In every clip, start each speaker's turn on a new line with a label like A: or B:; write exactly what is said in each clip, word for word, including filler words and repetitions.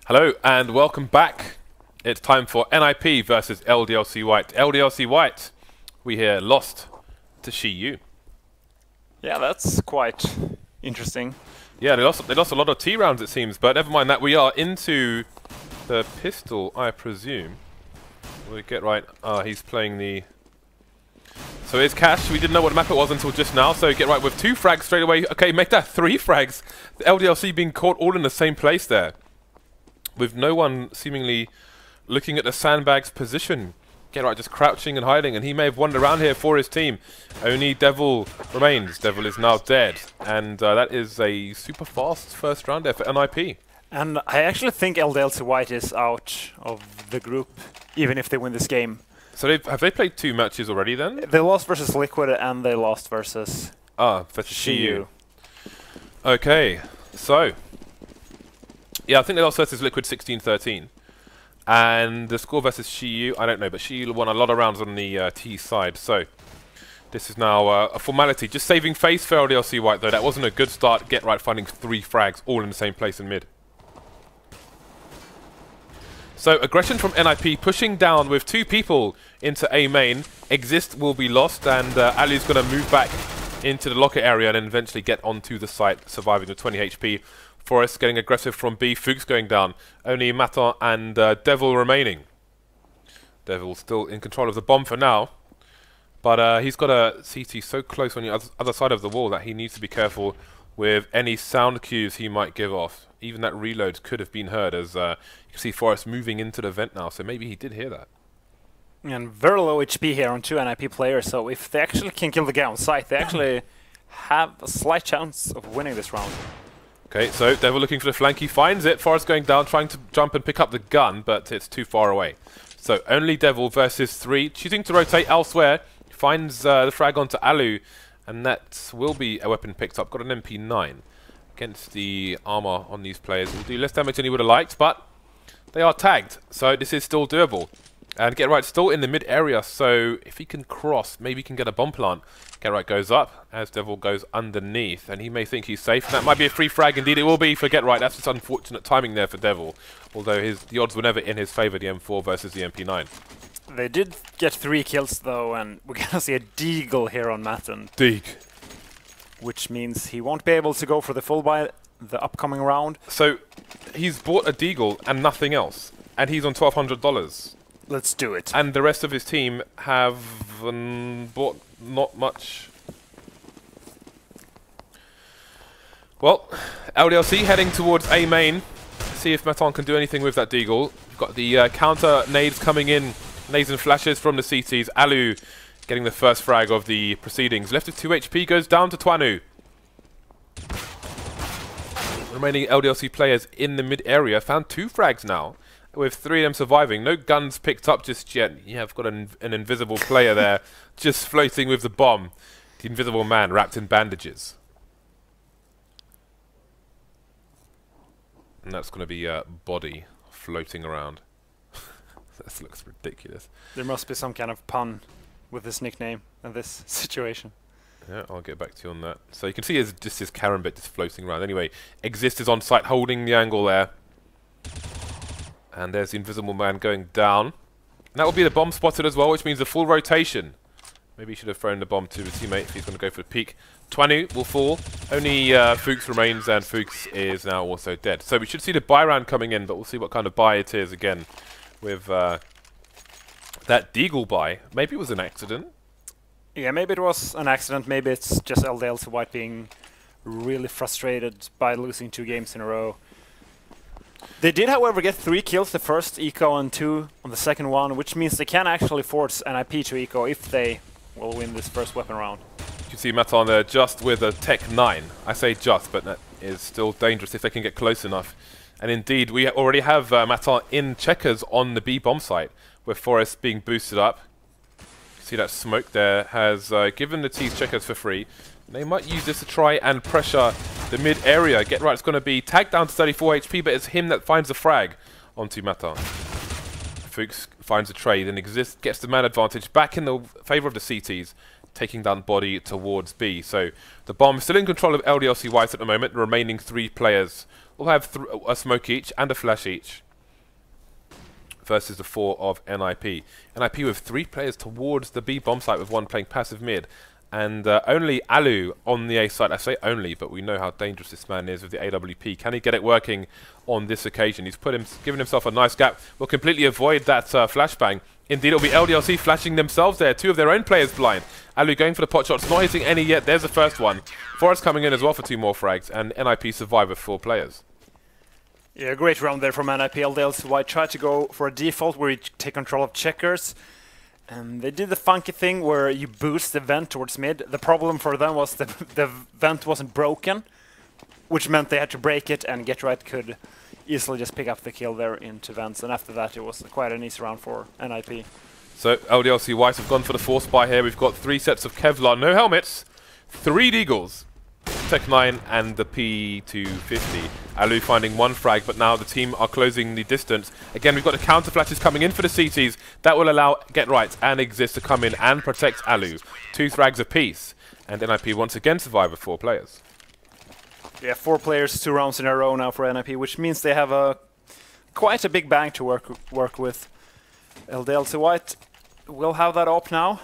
A: Hello and welcome back. It's time for N I P versus L D L C White. L D L C White, we here lost to Xiyu.
B: Yeah, that's quite interesting.
A: Yeah, they lost, they lost a lot of T rounds it seems, but never mind that. We are into the pistol, I presume. We get right. Ah, he's playing the... So here's Cash. We didn't know what map it was until just now, so get right with two frags straight away. Okay, make that three frags. The L D L C being caught all in the same place there, with no one seemingly looking at the sandbag's position. Get right, just crouching and hiding, and he may have wandered around here for his team. Only Devil remains. Devil is now dead, and uh, that is a super fast first round there for N I P.
B: And I actually think L D L C White is out of the group, even if they win this game.
A: So they've, have they played two matches already then?
B: They lost versus Liquid and they lost versus
A: Ah, versus
B: Xiyu.
A: Okay, so yeah, I think they lost versus Liquid sixteen thirteen. And the score versus Xiyu, I don't know, but Xiyu won a lot of rounds on the uh, T side, so this is now uh, a formality. Just saving face for L D L C White, though. That wasn't a good start. Get right, finding three frags all in the same place in mid. So aggression from N I P pushing down with two people into A main. Exist will be lost, and uh, Ali's going to move back into the locker area and then eventually get onto the site, surviving with twenty H P. Forest getting aggressive from B, Fuchs going down. Only Maton and uh, Devil remaining. Devil still in control of the bomb for now. But uh, he's got a C T so close on the other, other side of the wall that he needs to be careful with any sound cues he might give off. Even that reload could have been heard, as uh, you can see Forest moving into the vent now, so maybe he did hear that.
B: And very low H P here on two N I P players, so if they actually can kill the guy on site, they actually have a slight chance of winning this round.
A: Okay, so Devil looking for the flank, he finds it. Forest going down, trying to jump and pick up the gun, but it's too far away. So only Devil versus three, choosing to rotate elsewhere. Finds uh, the frag onto Alu, and that will be a weapon picked up. Got an M P nine. Against the armor on these players will do less damage than he would have liked, but they are tagged, so this is still doable. And Get Right still in the mid area, so if he can cross, maybe he can get a bomb plant. Get Right goes up as Devil goes underneath, and he may think he's safe. That might be a free frag, indeed it will be for Get Right. That's just unfortunate timing there for Devil, although his the odds were never in his favor, the M four versus the M P nine.
B: They did get three kills though, and we're gonna see a Deagle here on Maton.
A: Deeg.
B: Which means he won't be able to go for the full buy the upcoming round.
A: So he's bought a Deagle and nothing else, and he's on twelve hundred dollars.
B: Let's do it.
A: And the rest of his team have um, bought not much. Well, L D L C heading towards A main. See if Maton can do anything with that Deagle. We've got the uh, counter nades coming in. Nades and flashes from the C Ts. Alu getting the first frag of the proceedings. Left with two H P, goes down to Twanu. Remaining L D L C players in the mid area found two frags now, with three of them surviving. No guns picked up just yet. You have got an, an invisible player there, just floating with the bomb. The invisible man wrapped in bandages. And that's going to be a body floating around. This looks ridiculous.
B: There must be some kind of pun with this nickname and this situation.
A: Yeah, I'll get back to you on that. So you can see his, just his Karambit just floating around. Anyway, Exist is on site holding the angle there. And there's the invisible man going down. And that will be the bomb spotted as well, which means a full rotation. Maybe he should have thrown the bomb to his teammate if he's going to go for the peak. Twanu will fall. Only uh, Fuchs remains, and Fuchs is now also dead. So we should see the buy round coming in, but we'll see what kind of buy it is again with uh, that Deagle buy. Maybe it was an accident.
B: Yeah, maybe it was an accident. Maybe it's just L D L C White being really frustrated by losing two games in a row. They did, however, get three kills, the first eco and two on the second one, which means they can actually force N I P to eco if they will win this first weapon round.
A: You can see Maton there just with a Tech nine. I say just, but that is still dangerous if they can get close enough. And indeed, we already have uh, Maton in checkers on the B bomb site, with Forest being boosted up. See that smoke there has uh, given the T's checkers for free. They might use this to try and pressure the mid area. Get Right, it's going to be tagged down to thirty-four H P, but it's him that finds the frag onto Maton. Fuchs finds a trade and Exist gets the man advantage back in the favour of the C Ts, taking down body towards B. So the bomb is still in control of L D L C White at the moment, the remaining three players will have th a smoke each and a flash each versus the four of N I P. N I P with three players towards the B bomb site with one playing passive mid. And uh, only Alu on the A side. I say only, but we know how dangerous this man is with the A W P. Can he get it working on this occasion? He's put him, given himself a nice gap. Will completely avoid that uh, flashbang. Indeed, it'll be L D L C flashing themselves there. Two of their own players blind. Alu going for the pot shots, not hitting any yet. There's the first one. Forest coming in as well for two more frags, and N I P survive with four players.
B: Yeah, great round there from N I P. L D L C White tried to go for a default where you take control of checkers. And they did the funky thing where you boost the vent towards mid. The problem for them was the, the vent wasn't broken, which meant they had to break it, and Get Right could easily just pick up the kill there into vents. And after that, it was quite an easy round for N I P.
A: So L D L C White have gone for the force buy here. We've got three sets of Kevlar, no helmets, three Deagles, Tech nine and the P two fifty. Alu finding one frag, but now the team are closing the distance. Again, we've got the counter flashes coming in for the C Ts. That will allow Get Right and Exist to come in and protect Alu. Two frags apiece, and N I P once again survive with four players.
B: Yeah, four players, two rounds in a row now for N I P, which means they have a quite a big bang to work work with. L D L C White will have that up now.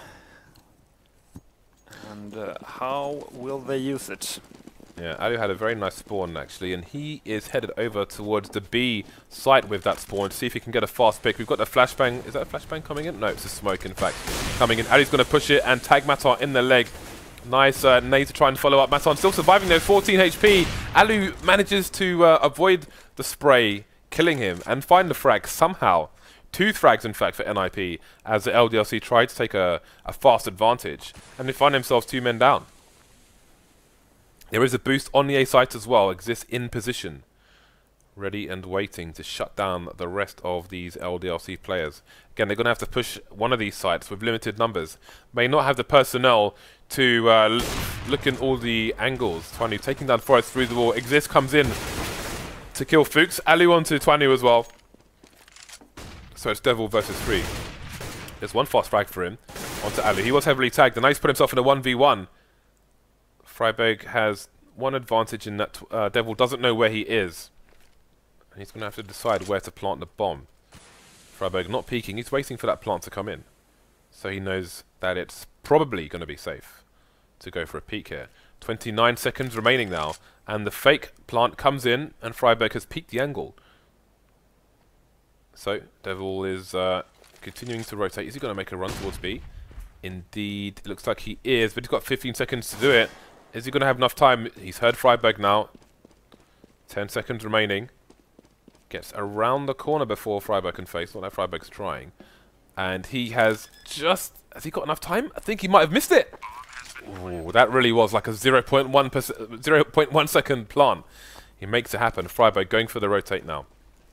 B: And uh, how will they use it?
A: Yeah, Alu had a very nice spawn actually, and he is headed over towards the B site with that spawn to see if he can get a fast pick. We've got the flashbang. Is that a flashbang coming in? No, it's a smoke in fact coming in. Alu's going to push it and tag Matar in the leg. Nice uh, nade to try and follow up. Matar still surviving though, fourteen H P. Alu manages to uh, avoid the spray, killing him, and find the frag somehow. Two frags, in fact, for N I P, as the L D L C tried to take a, a fast advantage, and they find themselves two men down. There is a boost on the A site as well, exists in position, ready and waiting to shut down the rest of these L D L C players. Again, they're going to have to push one of these sites with limited numbers. May not have the personnel to uh, look in all the angles. Twanu taking down Forest through the wall. Exist comes in to kill Fuchs. Alu onto Twanu as well. So it's Devil versus three. There's one fast frag for him onto Alu. He was heavily tagged, and now he's put himself in a one v one. Freiberg has one advantage in that uh, Devil doesn't know where he is. And he's going to have to decide where to plant the bomb. Freiberg not peeking, he's waiting for that plant to come in. So he knows that it's probably going to be safe to go for a peek here. twenty-nine seconds remaining now, and the fake plant comes in, and Freiberg has peeked the angle. So, Devil is uh, continuing to rotate. Is he going to make a run towards B? Indeed, it looks like he is, but he's got fifteen seconds to do it. Is he going to have enough time? He's heard Freiberg now. ten seconds remaining. Gets around the corner before Freiberg can face. Not that Freiberg's trying. And he has just... Has he got enough time? I think he might have missed it. Ooh, that really was like a zero point one second plant. He makes it happen. Freiberg going for the rotate now.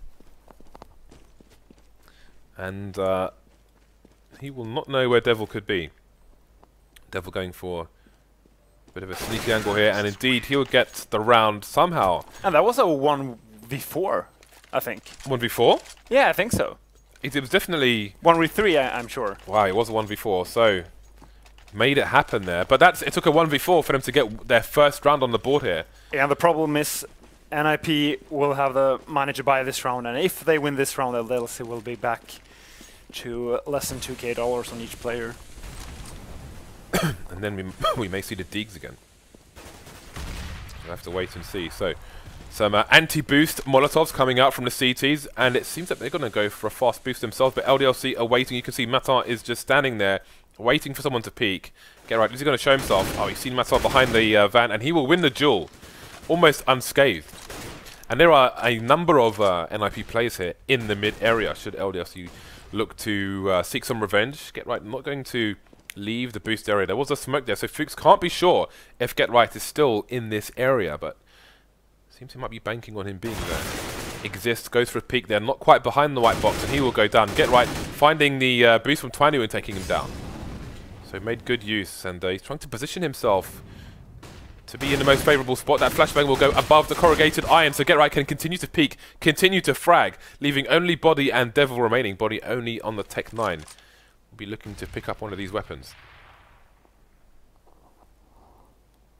A: And uh, he will not know where Devil could be. Devil going for a bit of a sneaky angle here, and indeed he'll get the round somehow.
B: And that was a one v four, I think.
A: one v four?
B: Yeah, I think so.
A: It, it was definitely...
B: one v three, I, I'm sure.
A: Wow, it was a one v four, so... Made it happen there. But that's it took a one v four for them to get their first round on the board here.
B: Yeah, the problem is N I P will have the money to buy this round, and if they win this round, L D L C will be back to less than two K dollars on each player.
A: And then we we may see the Deags again. We'll have to wait and see. So, some uh, anti-boost Molotovs coming out from the C Ts, and it seems that they're going to go for a fast boost themselves, but L D L C are waiting. You can see Matar is just standing there, waiting for someone to peek. Get right, is he going to show himself? Oh, he's seen Matar behind the uh, van, and he will win the duel, almost unscathed. And there are a number of uh, N I P players here in the mid area, should L D L C look to uh, seek some revenge. Get right, not going to leave the boost area. There was a smoke there, so Fuchs can't be sure if Get Right is still in this area, but seems he might be banking on him being there. Exist, goes for a peek there, not quite behind the white box, and he will go down. Get Right, finding the uh, boost from Twanu and taking him down. So made good use, and uh, he's trying to position himself to be in the most favourable spot. That flashbang will go above the corrugated iron, so Get Right can continue to peek, continue to frag, leaving only Body and Devil remaining. Body only on the Tech nine. We'll be looking to pick up one of these weapons.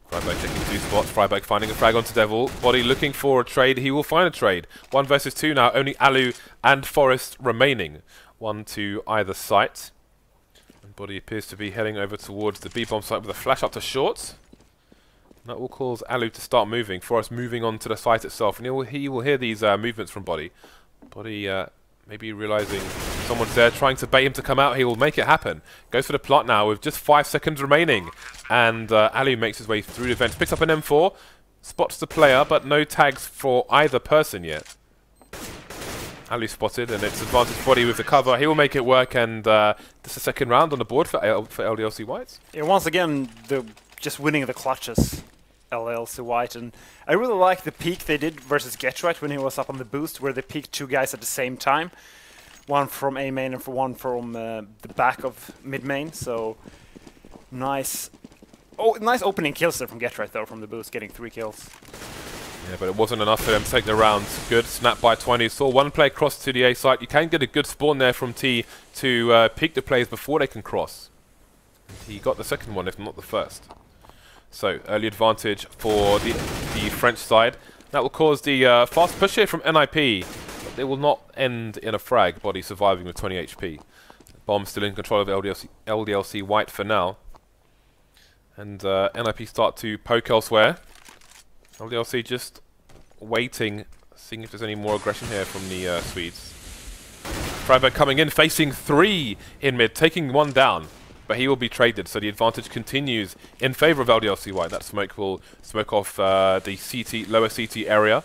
A: Friberg taking two spots. Friberg finding a frag onto Devil. Body looking for a trade. He will find a trade. One versus two now. Only Alu and Forest remaining. One to either site. And Body appears to be heading over towards the B-bomb site with a flash up to short. That will cause Alu to start moving. Forest moving on to the site itself. And he will, he will hear these uh, movements from Body. Body uh, maybe realizing someone's there trying to bait him to come out. He will make it happen. Goes for the plot now with just five seconds remaining. And uh, Alu makes his way through the vents. Picks up an M four. Spots the player, but no tags for either person yet. Alu spotted, and it's advantage Body with the cover. He will make it work, and uh, this is the second round on the board for, L for L D L C White.
B: Yeah, once again, the just winning the clutches. L D L C White, and I really like the peak they did versus Getright when he was up on the boost, where they peaked two guys at the same time, one from A main and for one from uh, the back of mid main. So nice, oh, nice opening kills there from Getright though from the boost, getting three kills.
A: Yeah, but it wasn't enough for them to take the round. Good snap by twenty. Saw one player cross to the A site. You can get a good spawn there from T to uh, peek the players before they can cross. He got the second one, if not the first. So, early advantage for the, the French side. That will cause the uh, fast push here from N I P. But they will not end in a frag. Body surviving with twenty H P. Bomb still in control of L D L C, L D L C White for now. And uh, N I P start to poke elsewhere. L D L C just waiting, seeing if there's any more aggression here from the uh, Swedes. Friberg coming in, facing three in mid, taking one down. But he will be traded, so the advantage continues in favor of L D L C White. That smoke will smoke off uh, the C T, lower C T area.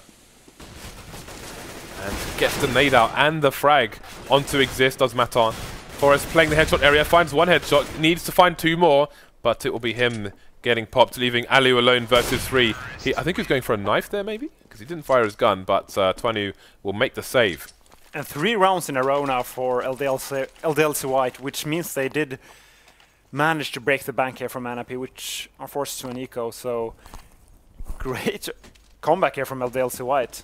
A: And gets the nade out and the frag onto Exist, does Matan. Forest playing the headshot area, finds one headshot, needs to find two more, but it will be him getting popped, leaving Alu alone versus three. He, I think he was going for a knife there, maybe? Because he didn't fire his gun, but uh, Twanu will make the save.
B: And three rounds in a row now for L D L C, L D L C White, which means they did managed to break the bank here from N I P, which are forced to an eco, so great comeback here from L D L C White.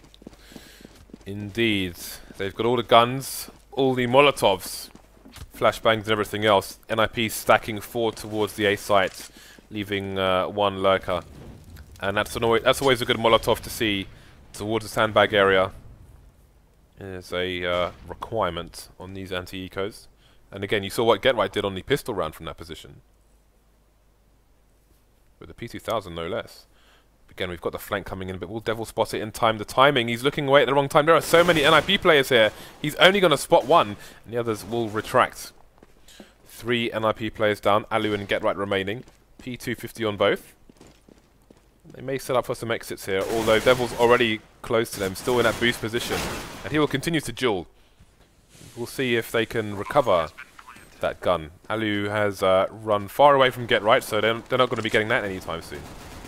A: Indeed. They've got all the guns, all the Molotovs, flashbangs and everything else. N I P stacking four towards the A site, leaving uh, one lurker. And that's, an always, that's always a good Molotov to see towards the sandbag area. Is a uh, requirement on these anti-ecos. And again, you saw what Getright did on the pistol round from that position. With the P two thousand, no less. Again, we've got the flank coming in, but will Devil spot it in time? The timing, he's looking away at the wrong time. There are so many N I P players here. He's only going to spot one, and the others will retract. Three N I P players down, Alu and Getright remaining. P two fifty on both. They may set up for some exits here, although Devil's already close to them, still in that boost position. And he will continue to duel. We'll see if they can recover that gun. Alu has uh, run far away from Getright, so they're, they're not going to be getting that anytime soon.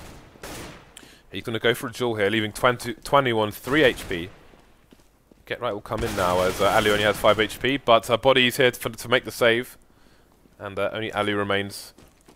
A: He's going to go for a duel here, leaving twenty, twenty on three H P. Getright will come in now, as uh, Alu only has five H P, but her body is here to, to make the save. And uh, only Alu remains.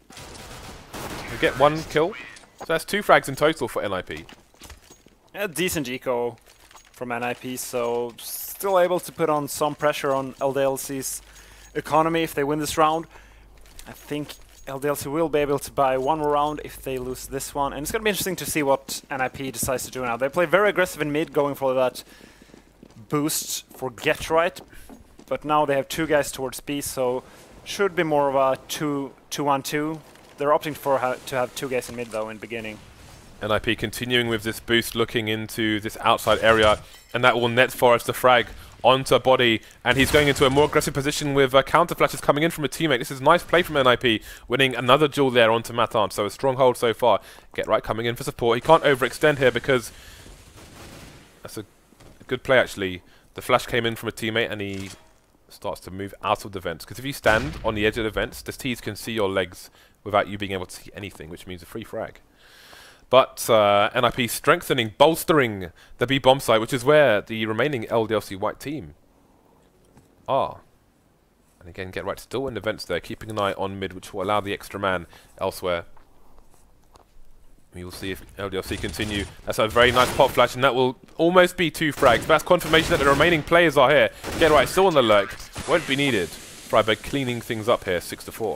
A: We get one kill. So that's two frags in total for N I P.
B: A decent eco from N I P, so still able to put on some pressure on L D L C's economy if they win this round. I think L D L C will be able to buy one more round if they lose this one. And it's going to be interesting to see what N I P decides to do now. They play very aggressive in mid, going for that boost for Getright. But now they have two guys towards B, so should be more of a two two one two. They're opting for ha to have two guys in mid though in the beginning.
A: N I P continuing with this boost, looking into this outside area, and that will net Forest the frag onto Body, and he's going into a more aggressive position with uh, counter flashes coming in from a teammate. This is a nice play from N I P, winning another duel there onto Matan, so a strong hold so far. Getright coming in for support. He can't overextend here because that's a good play actually. The flash came in from a teammate and he starts to move out of the vents, because if you stand on the edge of the vents, the T's can see your legs without you being able to see anything, which means a free frag. But uh, N I P strengthening, bolstering the B bomb site, which is where the remaining L D L C White team are. And again, Getright still in the vents there, keeping an eye on mid, which will allow the extra man elsewhere. We will see if L D L C continue. That's a very nice pop flash, and that will almost be two frags. But that's confirmation that the remaining players are here. Getright still on the lurk, won't be needed. Friberg cleaning things up here, six to four.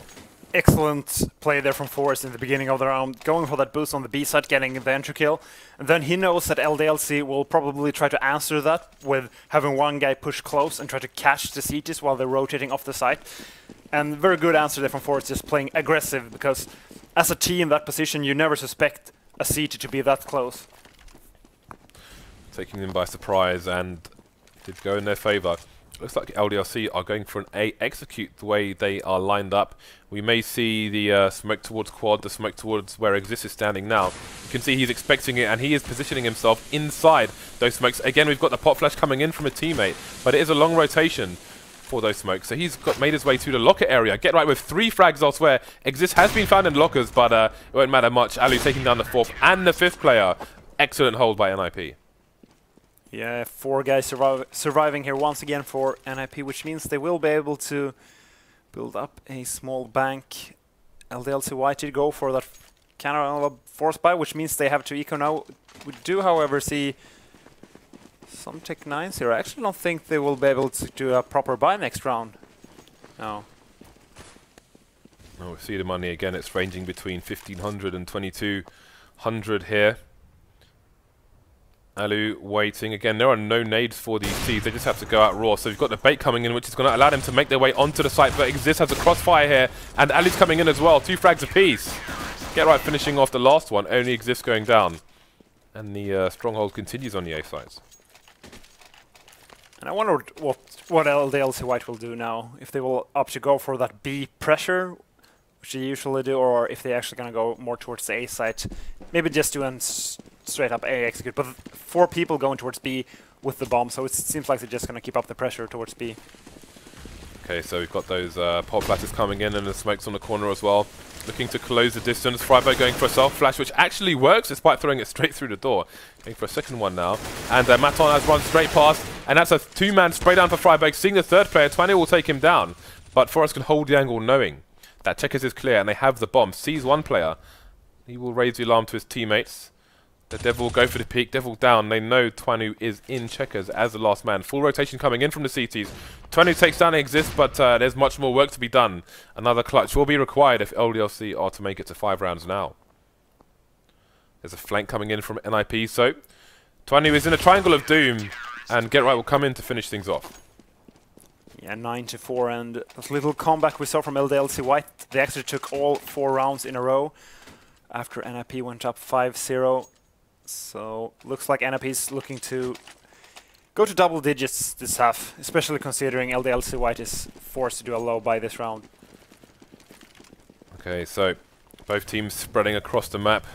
B: excellent play there from Forrest in the beginning of the round, going for that boost on the B side, getting the entry kill. And then he knows that L D L C will probably try to answer that with having one guy push close and try to catch the C Ts while they're rotating off the site. And very good answer there from Forrest, just playing aggressive, because as a T in that position, you never suspect a C T to be that close.
A: Taking them by surprise, and did go in their favour. Looks like L D L C are going for an A execute the way they are lined up. We may see the uh, smoke towards quad, the smoke towards where Exist is standing now. You can see he's expecting it, and he is positioning himself inside those smokes. Again, we've got the pop flash coming in from a teammate, but it is a long rotation for those smokes. So he's got made his way to the locker area. Get right with three frags elsewhere. Exist has been found in lockers, but uh, it won't matter much. Alu taking down the fourth and the fifth player. Excellent hold by N I P.
B: Yeah, four guys survive surviving here once again for N I P, which means they will be able to build up a small bank. L D L C Y did go for that kind of a force buy, which means they have to eco now. We do, however, see some Tech nines here. I actually don't think they will be able to do a proper buy next round. No.
A: Oh, we see the money again. It's ranging between fifteen hundred and twenty-two hundred here. Alu waiting. Again, there are no nades for these T's. They just have to go out raw. So we've got the bait coming in, which is going to allow them to make their way onto the site. But Exist has a crossfire here, and Alu's coming in as well. Two frags apiece. Get right finishing off the last one. Only Exist going down. And the uh, stronghold continues on the A sides.
B: And I wonder what what L D L C White will do now. If they will opt to go for that B pressure, which they usually do, or if they're actually going to go more towards the A site. Maybe just do an straight up A execute, but four people going towards B with the bomb, so it seems like they're just going to keep up the pressure towards B.
A: Okay, so we've got those uh, pop flashes coming in, and the smokes on the corner as well. Looking to close the distance. Friberg going for a self flash, which actually works despite throwing it straight through the door. Going for a second one now. And uh, Maton has run straight past, and that's a two-man spray down for Friberg. Seeing the third player, Twanny will take him down. But Forrest can hold the angle knowing that Checkers is clear, and they have the bomb. Sees one player. He will raise the alarm to his teammates. The Devil will go for the peak. Devil down. They know Twanu is in Checkers as the last man. Full rotation coming in from the C Ts. Twanu takes down Exist, but uh, there's much more work to be done. Another clutch will be required if L D L C are to make it to five rounds now. There's a flank coming in from N I P, so Twanu is in a triangle of doom, and Get Right will come in to finish things off.
B: Yeah, nine to four, and that little comeback we saw from L D L C White. They actually took all four rounds in a row after N I P went up five zero. So looks like N I P is looking to go to double digits this half, especially considering L D L C White is forced to do a low buy this round.
A: Okay, so both teams spreading across the map.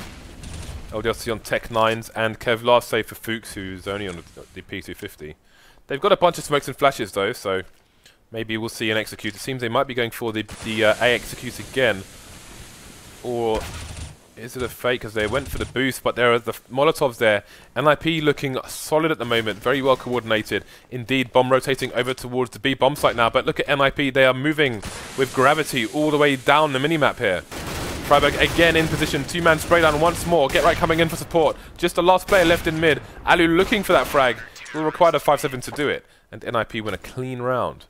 A: L D L C on Tech nines and Kevlar, save for Fuchs, who's only on the, the P two fifty. They've got a bunch of smokes and flashes though, so maybe we'll see an execute. It seems they might be going for the, the uh, A execute again. Or is it a fake, as they went for the boost, but there are the Molotovs there. N I P looking solid at the moment, very well coordinated. Indeed, bomb rotating over towards the B bomb site now, but look at N I P, they are moving with gravity all the way down the minimap here. Friberg again in position, two-man spray down once more. Get Right coming in for support. Just the last player left in mid. Alu looking for that frag. Will require the five seven to do it, and N I P win a clean round.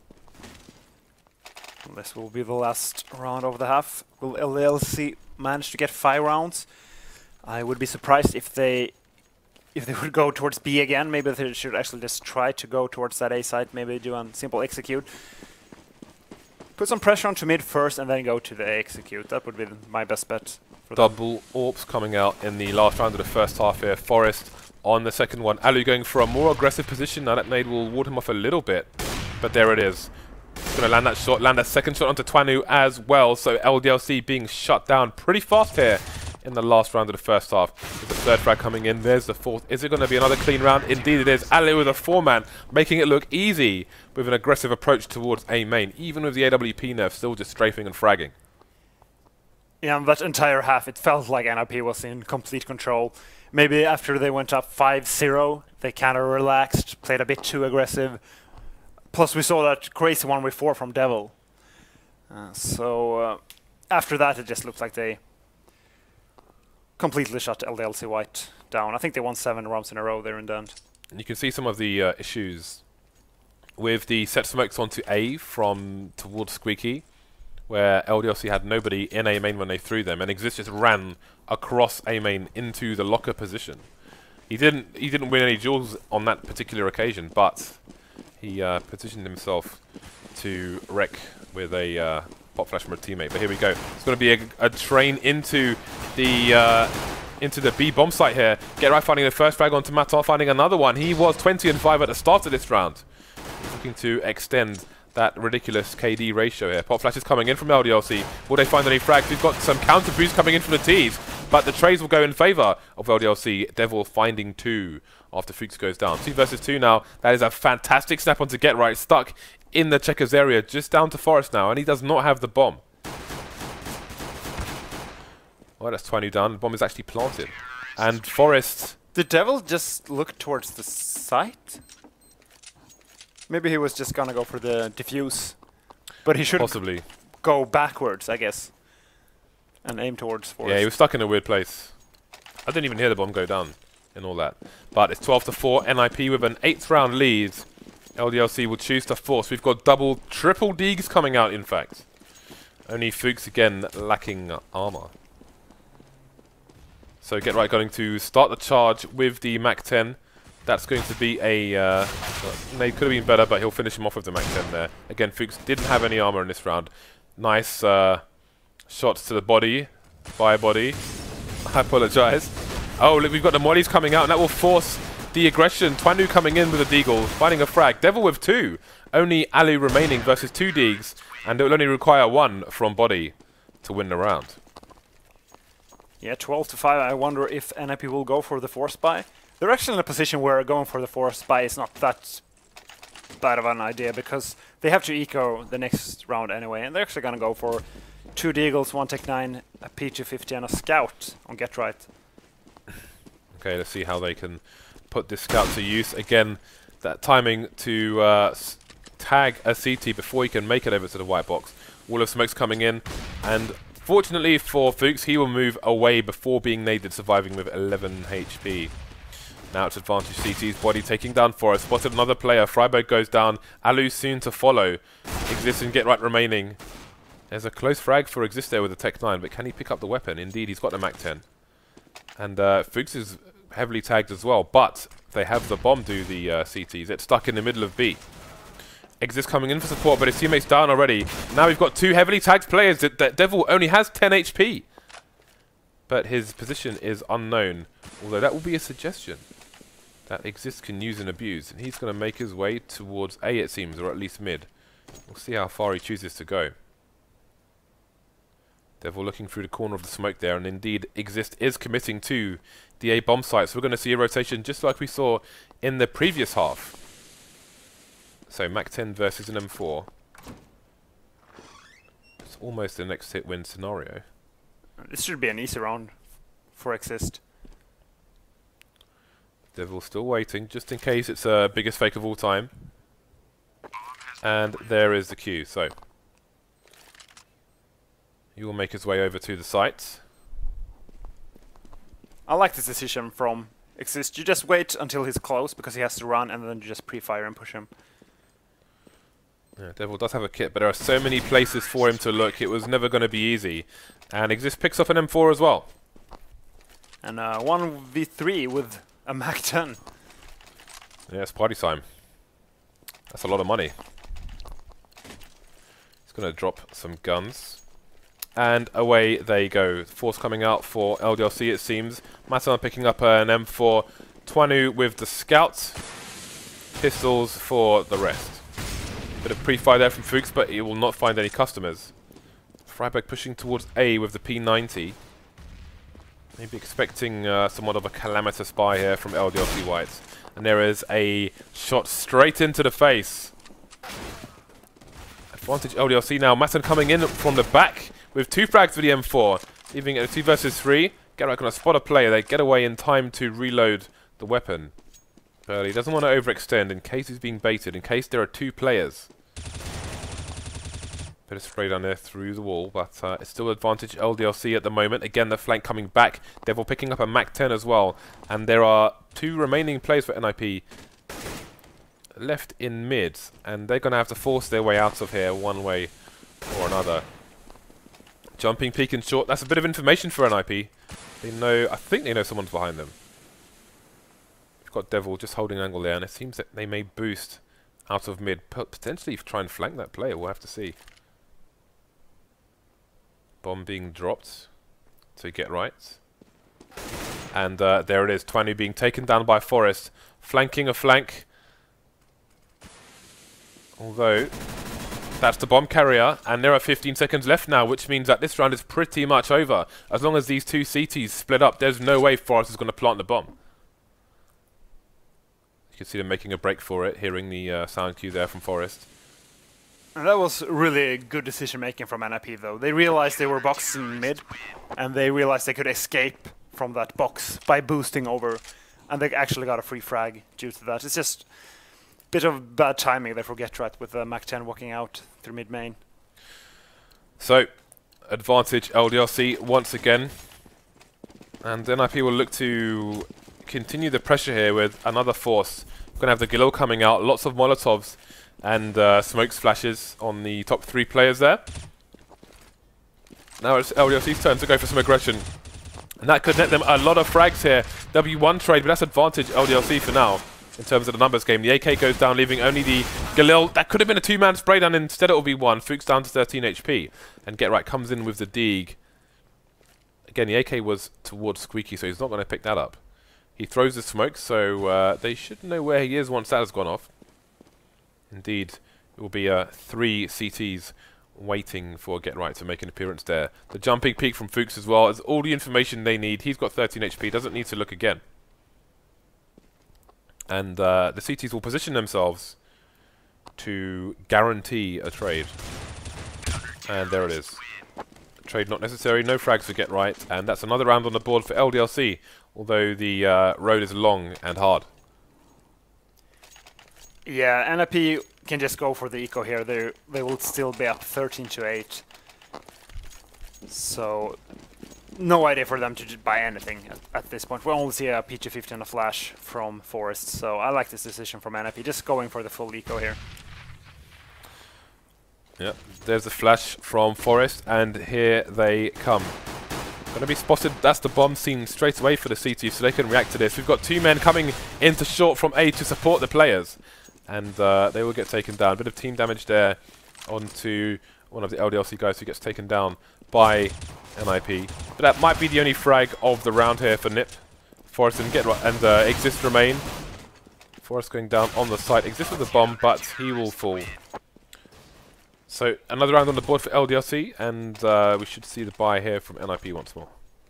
B: This will be the last round of the half. Will L D L C manage to get five rounds? I would be surprised if they if they would go towards B again. Maybe they should actually just try to go towards that A side. Maybe do a simple execute. Put some pressure onto mid first and then go to the A execute. That would be my best bet. For
A: Double AWPs coming out in the last round of the first half here. Forrest on the second one. Alu going for a more aggressive position. Now that nade will ward him off a little bit. But there it is. Going to land that shot, land that second shot onto Twanu as well. So L D L C being shut down pretty fast here in the last round of the first half. With the third frag coming in, there's the fourth. Is it going to be another clean round? Indeed it is. Alu with a four-man, making it look easy with an aggressive approach towards A main. Even with the A W P nerf still just strafing and fragging.
B: Yeah, that entire half, it felt like N I P was in complete control. Maybe after they went up five zero, they kind of relaxed, played a bit too aggressive. Plus we saw that crazy one with four from Devil. Uh, so uh, after that it just looked like they completely shut L D L C White down. I think they won seven rounds in a row there in the end.
A: And you can see some of the uh, issues with the set smokes onto A from towards Squeaky. where L D L C had nobody in A main when they threw them, and Exist just ran across A main into the locker position. He didn't he didn't win any duels on that particular occasion, but he uh, positioned himself to wreck with a uh, pop flash from a teammate. But here we go. It's going to be a, a train into the uh, into the B bomb site here. Get right finding the first frag onto Matar, finding another one. He was twenty and five at the start of this round. He's looking to extend that ridiculous K D ratio here. Pop flash is coming in from L D L C. Will they find any frags? We've got some counter boost coming in from the T's, but the trades will go in favor of L D L C. Devil finding two after Fuchs goes down. Two versus two now. That is a fantastic snap onto Get Right. Stuck in the checkers area, just down to Forest now, and he does not have the bomb. Well, that's Twanu down. The bomb is actually planted. And Forest...
B: Did Devil just look towards the site? Maybe he was just gonna go for the diffuse. But he should
A: possibly
B: go backwards, I guess. And aim towards Forest.
A: Yeah, he was stuck in a weird place. I didn't even hear the bomb go down and all that. But it's twelve to four. N I P with an eighth round lead. L D L C will choose to force. We've got double, triple Deegs coming out, in fact. Only Fuchs again lacking uh, armor. So Get Right going to start the charge with the Mac ten. That's going to be a... Uh, well, they could have been better, but he'll finish him off with the Mac ten there. Again, Fuchs didn't have any armor in this round. Nice uh, shots to the body. Fire body. I apologize. Oh, look, we've got the mollies coming out, and that will force the aggression. Twanu coming in with a deagle, finding a frag. Devil with two. Only Alu remaining versus two Deegs, and it will only require one from body to win the round.
B: Yeah, twelve to five. I wonder if N I P will go for the force buy. They're actually in a position where going for the force buy is not that bad of an idea, because they have to eco the next round anyway, and they're actually going to go for two Deagles, one Tech nine, a P two fifty, and a Scout on Get Right.
A: Okay, let's see how they can put this Scout to use. Again, that timing to uh, s tag a C T before he can make it over to the white box. Wall of smoke's coming in, and fortunately for Fuchs, he will move away before being naded, surviving with eleven H P. Now it's advantage C T's body taking down Forest. Spotted another player. Freiburg goes down. Alu soon to follow. Exist and Get Right remaining. There's a close frag for Exist there with the Tech nine, but can he pick up the weapon? Indeed, he's got the Mac ten. And uh, Fuchs is heavily tagged as well, but they have the bomb do the uh, C Ts. It's stuck in the middle of B. Exist coming in for support, but his teammate's down already. Now we've got two heavily tagged players. That, that Devil only has ten H P. But his position is unknown, although that will be a suggestion that Exist can use and abuse. And he's going to make his way towards A, it seems, or at least mid. We'll see how far he chooses to go. Devil looking through the corner of the smoke there, and indeed Exist is committing to the A bomb site. So we're going to see a rotation just like we saw in the previous half. So Mac ten versus an M four. It's almost the next hit win scenario.
B: This should be an easy round for Exist.
A: Devil still waiting, just in case it's a uh, biggest fake of all time. And there is the Q, so he will make his way over to the site.
B: I like this decision from Exist. You just wait until he's close, because he has to run, and then you just pre-fire and push him.
A: Yeah, Devil does have a kit, but there are so many places for him to look. It was never going to be easy. And Exist picks up an M four as well.
B: And uh, one v three with a Mac ten.
A: Yeah, it's party time. That's a lot of money. He's going to drop some guns. And away they go. Force coming out for L D L C, it seems. Matan picking up uh, an M four. Twanu with the Scout. Pistols for the rest. Bit of pre-fire there from Fuchs, but he will not find any customers. Freiburg pushing towards A with the P ninety. Maybe expecting uh, somewhat of a calamitous buy here from L D L C Whites. And there is a shot straight into the face. Advantage L D L C now. Matan coming in from the back with two frags for the M four. Leaving it a two versus three. Get Right going to spot a player. They get away in time to reload the weapon. But he doesn't want to overextend in case he's being baited, in case there are two players. Bit of spray down there through the wall, but uh, it's still advantage L D L C at the moment. Again, the flank coming back. Devil picking up a Mac ten as well. And there are two remaining players for N I P left in mid. And they're going to have to force their way out of here one way or another. Jumping peek and short. That's a bit of information for N I P. They know. I think they know someone's behind them. We've got Devil just holding angle there, and it seems that they may boost out of mid, potentially try and flank that player. We'll have to see. Bomb being dropped to get right. And uh, there it is. Twanu being taken down by Forest. Flanking a flank. Although, that's the bomb carrier, and there are fifteen seconds left now, which means that this round is pretty much over. As long as these two C Ts split up, there's no way Forest is going to plant the bomb. You can see them making a break for it, hearing the uh, sound cue there from Forest.
B: And that was really good decision making from N I P though. They realized they were boxing mid, and they realized they could escape from that box by boosting over, and they actually got a free frag due to that. It's just a bit of bad timing there for GeT_RiGhT with uh, Mac ten walking out through mid main.
A: So, advantage L D R C once again, and N I P will look to continue the pressure here with another force. We're going to have the Galil coming out, lots of Molotovs and uh, smoke splashes on the top three players there. Now it's L D R C's turn to go for some aggression. And that could net them a lot of frags here. W one trade, but that's advantage L D R C for now in terms of the numbers game. The A K goes down, leaving only the Galil. That could have been a two-man spray down, instead it will be one. Fuchs down to thirteen H P. And GeT_RiGhT comes in with the Deeg. Again, the A K was towards Squeaky, so he's not going to pick that up. He throws the smoke, so uh, they should know where he is once that has gone off. Indeed, it will be uh, three C Ts waiting for GeT_RiGhT to make an appearance there. The jumping peek from Fuchs as well is all the information they need. He's got thirteen H P, doesn't need to look again. And uh, the C Ts will position themselves to guarantee a trade. And there it is. Trade not necessary, no frags for GeT_RiGhT, and that's another round on the board for L D R C, although the uh, road is long and hard.
B: Yeah, N I P can just go for the eco here. They they will still be up thirteen to eight. So no idea for them to just buy anything at, at this point. We only see a P G fifty and a flash from Forest, so I like this decision from N I P, just going for the full eco here.
A: Yep, there's the flash from Forest, and here they come. Going to be spotted. That's the bomb seen straight away for the C T, so they can react to this. We've got two men coming into short from A to support the players, and uh, they will get taken down. A bit of team damage there onto one of the L D R C guys who gets taken down by N I P. But that might be the only frag of the round here for N I P. Forest and GeT_RiGhT and uh, Exist remain. Forest going down on the site. Exist with the bomb, but he will fall. So another round on the board for L D R C, and uh, we should see the buy here from N I P once more.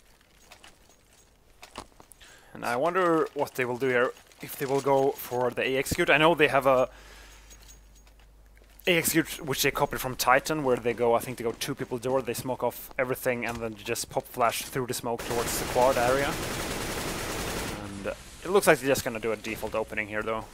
B: And I wonder what they will do here, if they will go for the A-Execute. I know they have a A-Execute which they copied from Titan, where they go, I think they go two people door, they smoke off everything, and then just pop flash through the smoke towards the quad area. And uh, it looks like they're just gonna do a default opening here though.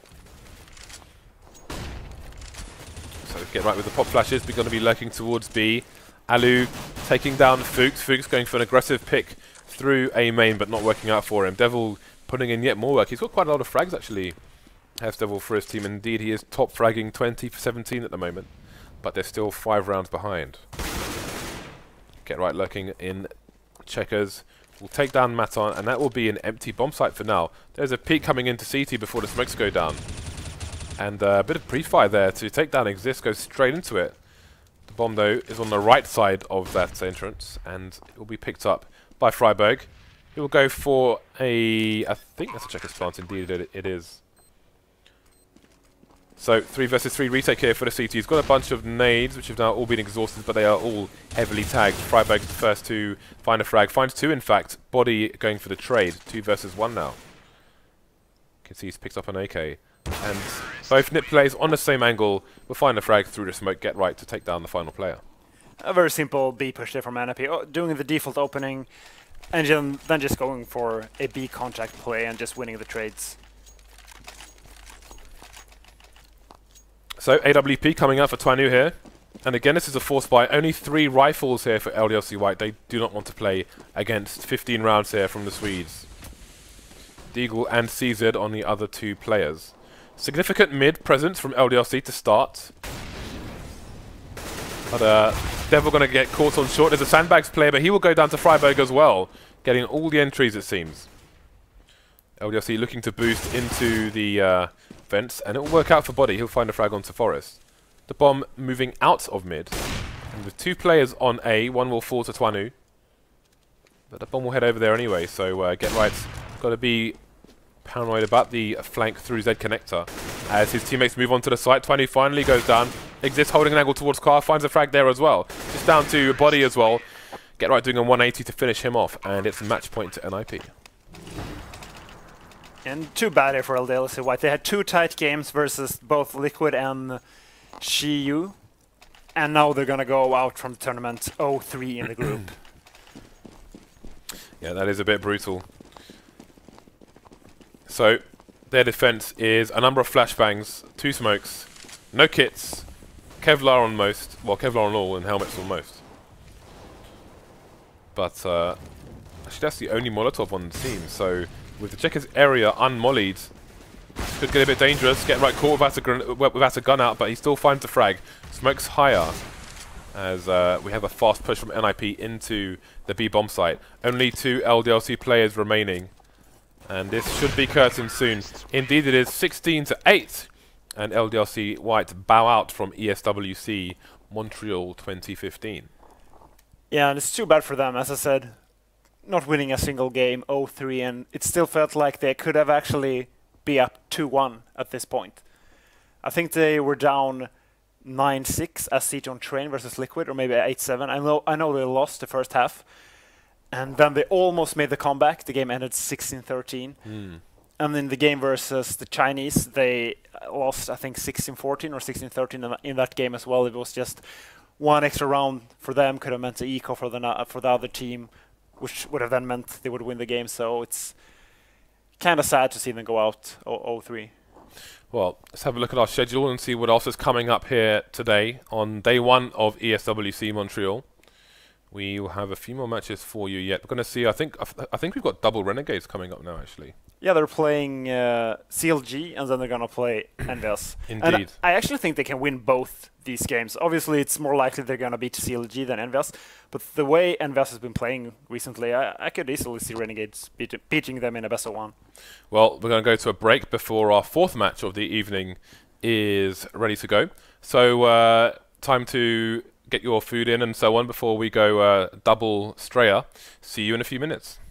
A: So GeT_RiGhT with the pop flashes, we're going to be lurking towards B. Alu taking down Fuchs. Fuchs going for an aggressive pick through A main, but not working out for him. Devil putting in yet more work. He's got quite a lot of frags actually, has Devil for his team. Indeed, he is top fragging twenty for seventeen at the moment, but they're still five rounds behind. GeT_RiGhT lurking in checkers. We'll take down Maton, and that will be an empty bomb site for now. There's a peek coming into C T before the smokes go down. And uh, a bit of pre-fire there to take down Exist, goes straight into it. The bomb, though, is on the right side of that entrance, and it will be picked up by friberg. He will go for a... I think that's a checkers plant, indeed it, it is. So, three versus three retake here for the C T. He's got a bunch of nades, which have now all been exhausted, but they are all heavily tagged. friberg is the first to find a frag. Finds two, in fact. Body going for the trade. Two versus one now. You can see he's picked up an A K. And both N I P players on the same angle will find a frag through the smoke, GeT_RiGhT to take down the final player.
B: A very simple B push there from N I P, oh, doing the default opening, and then, then just going for a B contact play and just winning the trades.
A: So A W P coming out for Twanu here, and again this is a force buy. Only three rifles here for L D R C White. They do not want to play against fifteen rounds here from the Swedes. Deagle and C Z on the other two players. Significant mid presence from L D R C to start. But uh, Devil going to get caught on short. There's a Sandbags player, but he will go down to Freiburg as well, getting all the entries, it seems. L D L C looking to boost into the uh, vents, and it will work out for Body. He'll find a frag onto Forest. The bomb moving out of mid. And with two players on A, one will fall to Twanu. But the bomb will head over there anyway, so uh, Get Right's got to be paranoid about the flank through Z connector. As his teammates move on to the site, Twanu finally goes down. Exists holding an angle towards Car, finds a frag there as well. Just down to Body as well. Get Right doing a one eighty to finish him off, and it's a match point to N I P.
B: And too bad here for L D L C White. They had two tight games versus both Liquid and Shiyu, and now they're gonna go out from the tournament oh three in the group.
A: Yeah, that is a bit brutal. So, their defense is a number of flashbangs, two smokes, no kits, Kevlar on most, well, Kevlar on all, and helmets on most. But, uh, actually that's the only Molotov on the team, so with the Checkers area unmollied, could get a bit dangerous. Get Right caught without a, gun, without a gun out, but he still finds the frag. Smokes higher, as uh, we have a fast push from N I P into the B bomb site. Only two L D L C players remaining, and this should be curtained soon. Indeed it is, sixteen to eight, and L D L C White bow out from E S W C Montreal twenty fifteen.
B: Yeah, and it's too bad for them, as I said. Not winning a single game, oh three, and it still felt like they could have actually be up two one at this point. I think they were down nine six as Siege on Train versus Liquid, or maybe eight seven. I know, I know they lost the first half, and then they almost made the comeback. The game ended sixteen thirteen. Mm. And in the game versus the Chinese, they lost, I think, sixteen fourteen or sixteen thirteen in, in that game as well. It was just one extra round for them, could have meant the eco for the, for the other team, which would have then meant they would win the game. So it's kind of sad to see them go out oh three.
A: Well, let's have a look at our schedule and see what else is coming up here today on day one of E S W C Montreal. We will have a few more matches for you yet. We're going to see, I think I think we've got double Renegades coming up now, actually.
B: Yeah, they're playing uh, C L G, and then they're going to play Envious.
A: Indeed.
B: And I actually think they can win both these games. Obviously, it's more likely they're going to beat C L G than Envious, but the way Envious has been playing recently, I, I could easily see Renegades beat, beating them in a best of one.
A: Well, we're going to go to a break before our fourth match of the evening is ready to go. So, uh, time to get your food in and so on before we go uh, double Straya. See you in a few minutes.